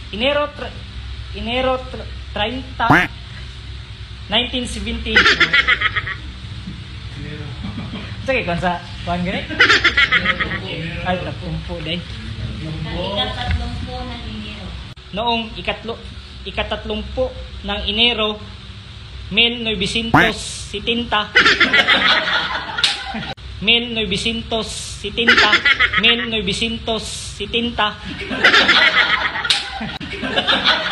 Enero 30, 1970. Sige, kung sa kuhan gani? Ay, tatlumpo day. Ika-tatlumpo ng Enero. Noong ikatatlumpo ng Enero, 1970. 1970.